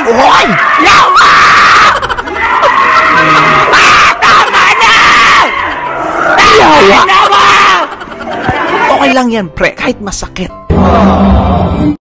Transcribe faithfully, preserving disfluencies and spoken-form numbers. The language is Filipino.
Hoy! Yawa! Ah! Tama na! Yawa! Okay lang yan, pre, kahit masakit.